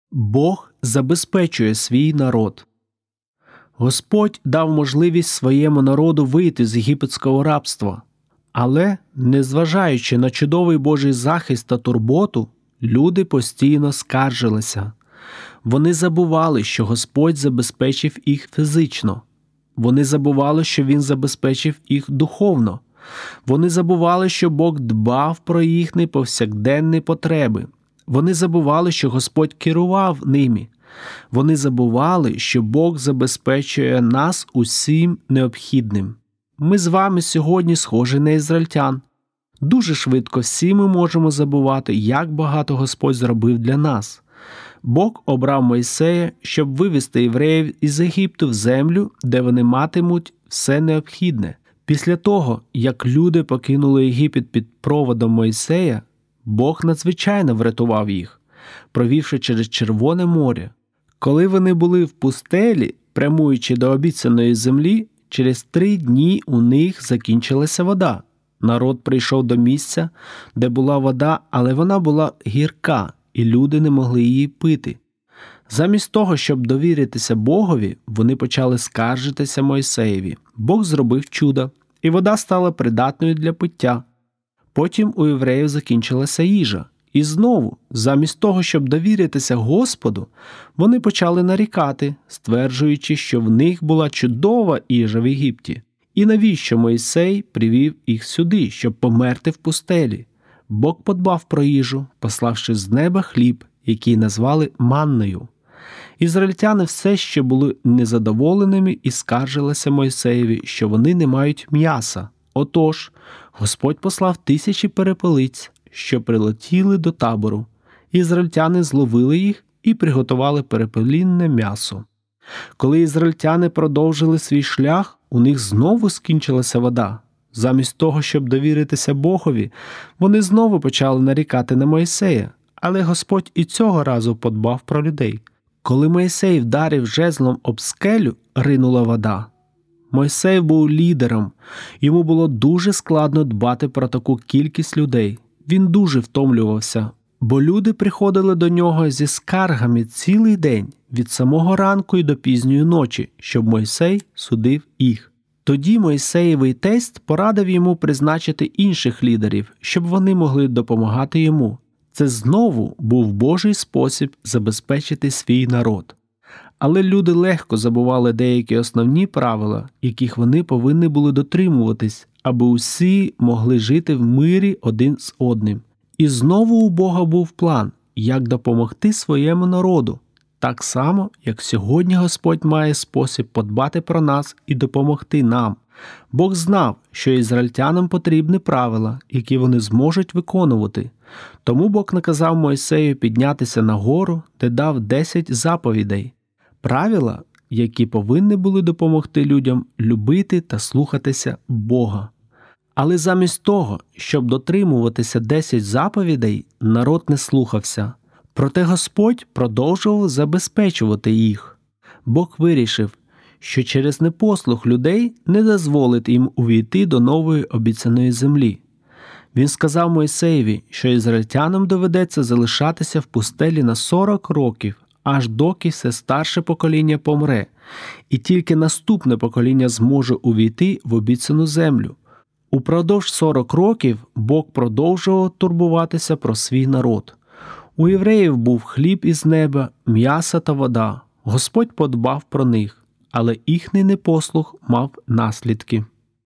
Бог забезпечує свій народ. Господь дав можливість своєму народу вийти з єгипетського рабства. Але, незважаючи на чудовий Божий захист та турботу, люди постійно скаржилися. Вони забували, що Господь забезпечив їх фізично. Вони забували, що Він забезпечив їх духовно. Вони забували, що Бог дбав про їхні повсякденні потреби. Вони забували, що Господь керував ними. Вони забували, що Бог забезпечує нас усім необхідним. Ми з вами сьогодні схожі на ізраїльтян. Дуже швидко всі ми можемо забувати, як багато Господь зробив для нас. Бог обрав Мойсея, щоб вивести євреїв із Єгипту в землю, де вони матимуть все необхідне. Після того, як люди покинули Єгипет під проводом Мойсея, Бог надзвичайно врятував їх, провівши через Червоне море. Коли вони були в пустелі, прямуючи до обіцяної землі, через 3 дні у них закінчилася вода. Народ прийшов до місця, де була вода, але вона була гірка, і люди не могли її пити. Замість того, щоб довіритися Богові, вони почали скаржитися Мойсеєві. Бог зробив чудо, і вода стала придатною для пиття. Потім у євреїв закінчилася їжа. І знову, замість того, щоб довіритися Господу, вони почали нарікати, стверджуючи, що в них була чудова їжа в Єгипті. І навіщо Мойсей привів їх сюди, щоб померти в пустелі? Бог подбав про їжу, пославши з неба хліб, який назвали манною. Ізраїльтяни все ще були незадоволеними і скаржилися Мойсеєві, що вони не мають м'яса. Отож, Господь послав 1000 перепелиць, що прилетіли до табору. Ізраїльтяни зловили їх і приготували перепелінне м'ясо. Коли ізраїльтяни продовжили свій шлях, у них знову скінчилася вода. Замість того, щоб довіритися Богові, вони знову почали нарікати на Мойсея, але Господь і цього разу подбав про людей. Коли Мойсей вдарив жезлом об скелю, ринула вода. Мойсей був лідером, йому було дуже складно дбати про таку кількість людей. Він дуже втомлювався, бо люди приходили до нього зі скаргами цілий день, від самого ранку і до пізньої ночі, щоб Мойсей судив їх. Тоді Мойсеєвий тесть порадив йому призначити інших лідерів, щоб вони могли допомагати йому. Це знову був Божий спосіб забезпечити свій народ. Але люди легко забували деякі основні правила, яких вони повинні були дотримуватись, аби усі могли жити в мирі один з одним. І знову у Бога був план, як допомогти своєму народу. Так само, як сьогодні Господь має спосіб подбати про нас і допомогти нам. Бог знав, що ізраїльтянам потрібні правила, які вони зможуть виконувати. Тому Бог наказав Мойсею піднятися на гору, де дав 10 заповідей. Правила, які повинні були допомогти людям любити та слухатися Бога. Але замість того, щоб дотримуватися 10 заповідей, народ не слухався. Проте Господь продовжував забезпечувати їх. Бог вирішив, що через непослух людей не дозволить їм увійти до нової обіцяної землі. Він сказав Мойсеєві, що ізраїльтянам доведеться залишатися в пустелі на 40 років, аж доки все старше покоління помре, і тільки наступне покоління зможе увійти в обіцяну землю. Упродовж 40 років Бог продовжував турбуватися про свій народ. У євреїв був хліб із неба, м'ясо та вода. Господь подбав про них, але їхній непослух мав наслідки.